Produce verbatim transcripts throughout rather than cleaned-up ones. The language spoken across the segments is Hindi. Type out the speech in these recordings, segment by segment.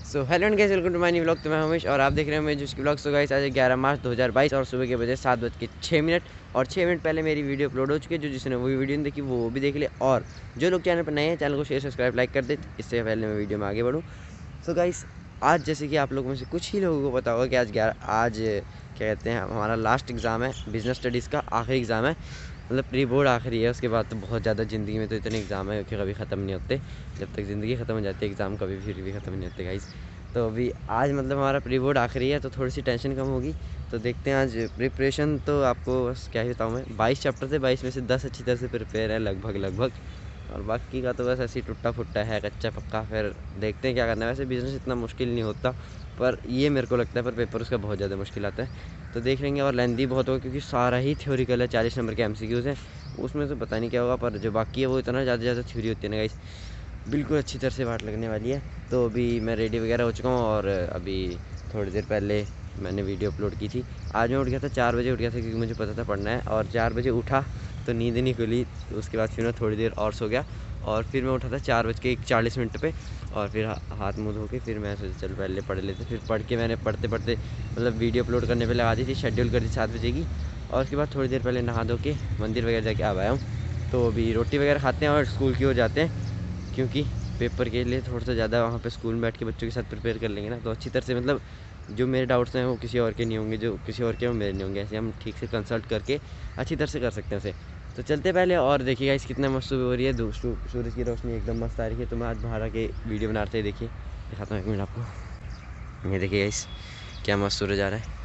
So hello and guys, welcome to my new vlog. तो मैं हमेश और आप देख रहे हैं मेरे जिसकी व्लॉग। सो गाइस, आज ग्यारह मार्च दो हज़ार बाईस और सुबह के बजे सात बज के छः मिनट और छः मिनट पहले मेरी वीडियो अपलोड हो चुकी है। जो जिसने वो वीडियो नहीं देखी वो भी देख ले, और जो लोग चैनल पर नए हैं चैनल को शेयर सब्सक्राइब लाइक कर दे, इससे पहले मैं वीडियो में आगे बढ़ूँ। सो गाइस, आज जैसे कि आप लोगों में से कुछ ही लोगों को पता होगा कि आज ग्यारह आज क्या कहते हैं, हमारा लास्ट एग्ज़ाम है, बिजनेस स्टडीज़ का आखिरी एग्ज़ाम है। मतलब प्री बोर्ड आखिरी है, उसके बाद तो बहुत ज़्यादा ज़िंदगी में तो इतने एग्ज़ाम है कि कभी ख़त्म नहीं होते। जब तक ज़िंदगी ख़त्म हो जाती है एग्ज़ाम कभी फिर भी ख़त्म नहीं होते गाइस। तो अभी आज मतलब हमारा प्री बोर्ड आखिरी है, तो थोड़ी सी टेंशन कम होगी। तो देखते हैं आज प्रिपरेशन। तो आपको बस क्या ही बताऊँ मैं, बाईस चैप्टर थे, बाईस में से दस अच्छी तरह से प्रिपेयर है लगभग लगभग, और बाकी का तो बस ऐसे ही टुट्टा फुट्टा है, कच्चा पक्का। फिर देखते हैं क्या करना है। वैसे बिज़नेस इतना मुश्किल नहीं होता, पर ये मेरे को लगता है, पर पेपर उसका बहुत ज़्यादा मुश्किल आता है। तो देख लेंगे, और लेंदी बहुत होगा क्योंकि सारा ही थ्योरिकल है। चालीस नंबर के एमसीक्यूज़ हैं, उसमें से पता नहीं क्या होगा, पर जो बाकी है वो इतना ज़्यादा ज़्यादा थ्योरी होती है ना गाइस, बिल्कुल अच्छी तरह से वाट लगने वाली है। तो अभी मैं रेडी वगैरह हो चुका हूँ, और अभी थोड़ी देर पहले मैंने वीडियो अपलोड की थी। आज मैं उठ गया था, चार बजे उठ गया था क्योंकि मुझे पता था पढ़ना है, और चार बजे उठा तो नींद नहीं खुली। तो उसके बाद फिर मैं थोड़ी देर और सो गया, और फिर मैं उठा था चार बज के चालीस मिनट पे, और फिर हाथ मुँह धो के फिर मैं सोचा चल पहले पढ़ लेते। फिर पढ़ के मैंने पढ़ते पढ़ते मतलब वीडियो अपलोड करने पे लगा दी थी, शेड्यूल कर दी सात बजे की। और उसके बाद थोड़ी देर पहले नहा धो के मंदिर वगैरह जाके आ आया हूँ। तो अभी रोटी वगैरह खाते हैं और स्कूल की ओर जाते हैं, क्योंकि पेपर के लिए थोड़ा सा ज़्यादा वहाँ पे स्कूल में बैठ के बच्चों के साथ प्रिपेयर कर लेंगे ना, तो अच्छी तरह से मतलब जो मेरे डाउट्स हैं वो किसी और के नहीं होंगे, जो किसी और के वो मेरे नहीं होंगे। ऐसे हम ठीक से कंसल्ट करके अच्छी तरह से कर सकते हैं उसे। तो चलते पहले, और देखिएगा इस कितना मस्त सुबह हो रही है, सूरज की रोशनी एकदम मस्त आ रही है। तो मैं आज बाहर आके वीडियो बनाते ही देखिए दिखाता हूँ एक मिनट आपको। ये देखिएगा इस क्या मस्त सूरज आ रहा है,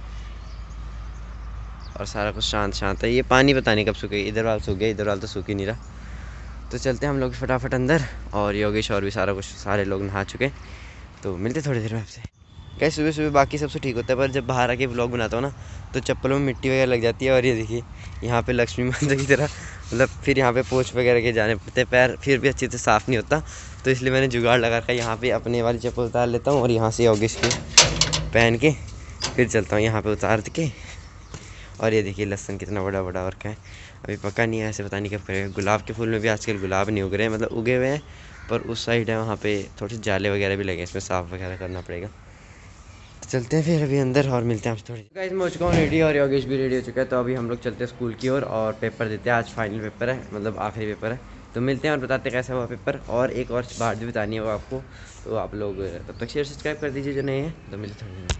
और सारा कुछ शांत शांत है। ये पानी पता नहीं कब सूखे, इधर वाला सूख गया, इधर वाला तो सूख ही नहीं रहा। तो चलते हैं हम लोग फटाफट अंदर, और योगेश और भी सारा कुछ सारे लोग नहा चुके। तो मिलते थोड़ी देर में आपसे। कैसे सुबह सुबह बाकी सबसे ठीक होता है, पर जब बाहर आके व्लॉग बनाता हूँ ना, तो चप्पलों में मिट्टी वगैरह लग जाती है। और ये देखिए यहाँ पे लक्ष्मी माता की तरह मतलब फिर यहाँ पे पोंछ वगैरह के जाने पड़ते हैं, पैर फिर भी अच्छे से साफ़ नहीं होता। तो इसलिए मैंने जुगाड़ लगा रखा है, यहाँ पे अपने वाली चप्पल उतार लेता हूँ और यहाँ से योगेश की पहन के फिर चलता हूँ यहाँ पर उतार के। और ये देखिए लहसन कितना बड़ा बड़ा और क्या है, अभी पका नहीं है, ऐसे पता नहीं कब करेगा। गुलाब के फूल में भी आजकल गुलाब नहीं उग रहे हैं, मतलब उगे हुए हैं, पर उस साइड है वहाँ पे थोड़े जाले वगैरह भी लगे, इसमें साफ़ वगैरह करना पड़ेगा। तो चलते हैं फिर अभी अंदर और मिलते हैं आपसे थोड़ी। गाइस मैं हो चुका हूँ रेडी, और योगेश भी रेडी हो चुका है। तो अभी हम लोग चलते हैं स्कूल की ओर, और पेपर देते हैं। आज फाइनल पेपर है, मतलब आखिरी पेपर है। तो मिलते हैं और बताते हैं कैसा हुआ पेपर। और एक और बात भी बतानी है वो आपको, तो आप लोग तब तक शेयर सब्सक्राइब कर दीजिए जो नए हैं। तो मिलते थोड़ी।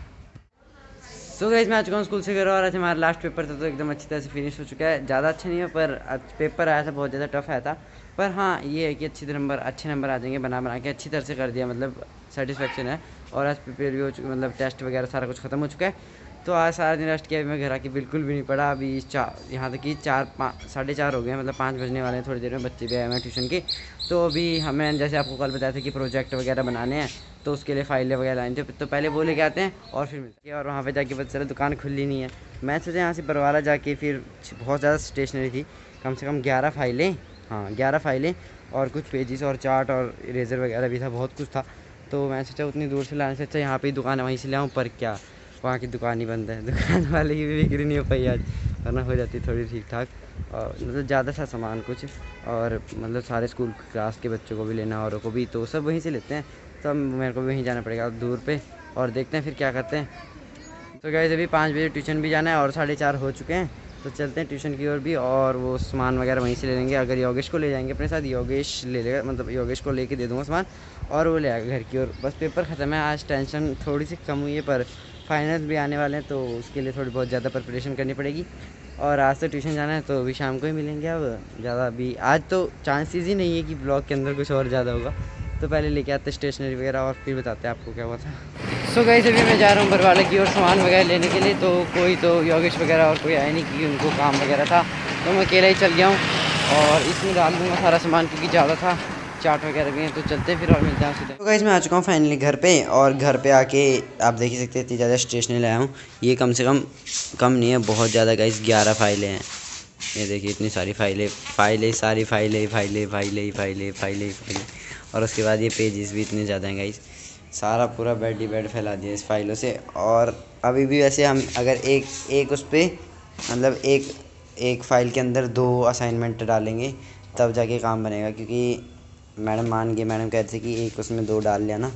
सो गाइस मैं आ चुका हूँ स्कूल से घर, और आज हमारा लास्ट पेपर था, तो एकदम अच्छी तरह से फिनिश हो चुका है। ज़्यादा अच्छा नहीं है, पर पेपर आया था बहुत ज़्यादा टफ आया था। पर हाँ ये है कि अच्छे नंबर अच्छे नंबर आ जाएंगे, बना बना के अच्छी तरह से कर दिया, मतलब सेटिस्फेक्शन है। और आज प्रिपेयर भी हो चुका, मतलब टेस्ट वगैरह सारा कुछ ख़त्म हो चुका है। तो आज सारा दिन रेस्ट किया, मैं घर आके बिल्कुल भी नहीं पढ़ा। अभी चार यहाँ तक कि चार पाँच साढ़े चार हो गए, मतलब पाँच बजने वाले हैं थोड़ी देर में। बच्चे भी आए हुए हैं ट्यूशन के। तो अभी हमें जैसे आपको कल बताया था कि प्रोजेक्ट वगैरह बनाने हैं, तो उसके लिए फाइलें वगैरह लानी थी। तो पहले वो लेके आते हैं और फिर मिलते हैं। और वहाँ पे जाके पता चला दुकान खुली नहीं है। मैं सोचा यहाँ से बरवाला जाके, फिर बहुत ज़्यादा स्टेशनरी थी, कम से कम ग्यारह फाइलें, हाँ ग्यारह फाइलें, और कुछ पेजेस और चार्ट और इरेज़र वगैरह भी था, बहुत कुछ था। तो मैं सोचा उतनी दूर से लाने से अच्छा यहाँ पे ही दुकान है, वहीं से ले आऊँ। पर क्या, वहाँ की दुकान ही बंद है। दुकान वाले की भी बिक्री नहीं हो पाई आज, वरना हो जाती थोड़ी ठीक ठाक। और मतलब ज़्यादा सा सामान कुछ, और मतलब सारे स्कूल क्लास के बच्चों को भी लेना औरों को भी, तो सब वहीं से लेते हैं। तो अब मेरे को भी वहीं जाना पड़ेगा दूर पे, और देखते हैं फिर क्या करते हैं। तो गाइस अभी पाँच बजे ट्यूशन भी जाना है, और साढ़े चार हो चुके हैं। तो चलते हैं ट्यूशन की ओर भी, और वो सामान वगैरह वहीं से ले लेंगे। अगर योगेश को ले जाएंगे अपने साथ, योगेश ले लेगा, मतलब योगेश को लेके दे दूँगा सामान, और वो ले आएगा घर की ओर। बस पेपर ख़त्म है, आज टेंशन थोड़ी सी कम हुई है, पर फाइनल भी आने वाले हैं, तो उसके लिए थोड़ी बहुत ज़्यादा प्रिपरेशन करनी पड़ेगी। और आज तो ट्यूशन जाना है, तो अभी शाम को ही मिलेंगे। अब ज़्यादा अभी आज तो चांसेस ही नहीं है कि ब्लॉग के अंदर कुछ और ज़्यादा होगा। तो पहले लेके आते स्टेशनरी वगैरह, और फिर बताते हैं आपको क्या हुआ था। सो so गाइस अभी मैं जा रहा हूँ बरवाले की ओर सामान वगैरह लेने के लिए। तो कोई तो योगेश वगैरह और कोई आया नहीं, क्योंकि उनको काम वगैरह था। तो मैं अकेला ही चल गया हूँ, और इसमें डाल दूँगा सारा सामान क्योंकि ज़्यादा था, चाट वगैरह भी हैं। तो चलते हैं फिर और मिलते हैं सीधे। तो गाइस मैं आ चुका हूँ फाइनली घर पे, और घर पे आके आप देख ही सकते हैं इतनी ज़्यादा स्टेशनरी लाया हूँ। ये कम से कम कम नहीं है, बहुत ज़्यादा गाइस, ग्यारह फाइलें हैं। ये देखिए इतनी सारी फाइलें फाइलें सारी फाइलें फाइलें फाइलें फाइलें फाइलें फाइलें और उसके बाद ये पेजेस भी इतने ज़्यादा हैं गाइस। सारा पूरा बेड ही बेड फैला दिया इस फाइलों से। और अभी भी वैसे हम अगर एक एक उस पर मतलब एक एक फ़ाइल के अंदर दो असाइनमेंट डालेंगे तब जाके काम बनेगा, क्योंकि मैडम मान गए, मैडम कहते थे कि एक उसमें दो डाल लिया ना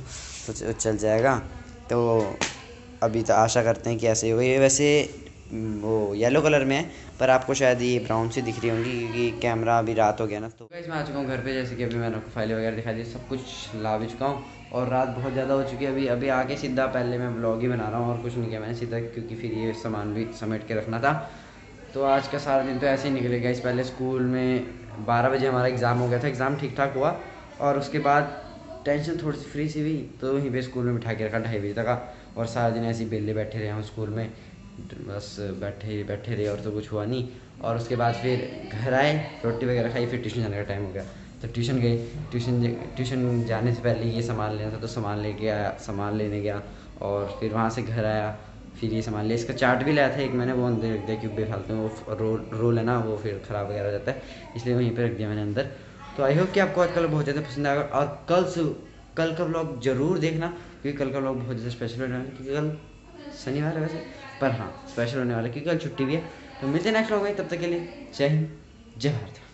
तो च- चल जाएगा। तो अभी तो आशा करते हैं कि ऐसे ही होगा। ये वैसे म, वो येलो कलर में है, पर आपको शायद ये ब्राउन सी दिख रही होंगी क्योंकि कैमरा अभी रात हो गया ना। तो गाइस मैं आ चुका हूँ घर पे, जैसे कि अभी मैंने आपको फाइलें वगैरह दिखा दी, सब कुछ ला भी चुका हूँ और रात बहुत ज़्यादा हो चुकी है। अभी अभी आके सीधा पहले मैं ब्लॉग ही बना रहा हूँ और कुछ नहीं किया मैंने सीधा, क्योंकि फिर ये सामान भी समेट के रखना था। तो आज का सारा दिन तो ऐसे ही निकलेगा। इस पहले स्कूल में बारह बजे हमारा एग्ज़ाम हो गया था, एग्ज़ाम ठीक ठाक हुआ और उसके बाद टेंशन थोड़ी सी फ्री सी हुई, तो वहीं पे स्कूल में बिठा के रखा ढाई बजे तक का। और सारा दिन ऐसे ही बेले बैठे रहे हम स्कूल में, बस बैठे बैठे रहे और तो कुछ हुआ नहीं। और उसके बाद फिर घर आए, रोटी वगैरह खाई, फिर ट्यूशन जाने का टाइम हो गया तो ट्यूशन गए। ट्यूशन ट्यूशन जाने से पहले ये सामान लेना था तो सामान लेके आया, सामान लेने गया और फिर वहाँ से घर आया, फिर ये सामान लिया। इसका चार्ट भी लाया था एक मैंने, वो अंदर रख दिया क्योंकि बेफालतू में वो रोल रोल है ना, वो फिर ख़राब वगैरह हो जाता है, इसलिए वहीं पे रख दिया मैंने अंदर। तो आई होप कि आपको आज कल बहुत ज़्यादा पसंद आएगा और कल से कल का व्लॉग ज़रूर देखना, क्योंकि कल का व्लॉग बहुत ज़्यादा स्पेशल होने वाला है, क्योंकि कल शनिवार है वैसे, पर हाँ स्पेशल होने वाला है क्योंकि कल छुट्टी भी है। तो मिलते हैं नेक्स्ट व्लॉग में, तब तक के लिए जय हिंद जय भारत।